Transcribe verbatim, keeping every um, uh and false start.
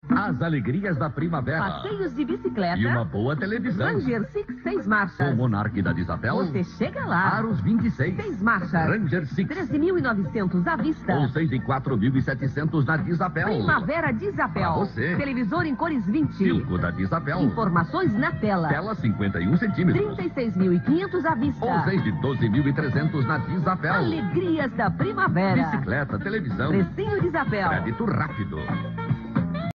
As alegrias da primavera. Passeios de bicicleta. E uma boa televisão. Ranger Six, seis marchas. O Monark da Disapel. Você chega lá. Aros vinte e seis. Seis marchas. Ranger Six. treze mil e novecentos à vista. Ou seis e quatro mil e setecentos na Disapel. Primavera Disapel. Pra você. Televisor em cores vinte. Silco da Disapel. Informações na tela. Tela cinquenta e um centímetros. trinta e seis mil e quinhentos à vista. Ou seis de doze mil e trezentos na Disapel. Alegrias da primavera. Bicicleta, televisão. Precinho Disapel. Crédito rápido.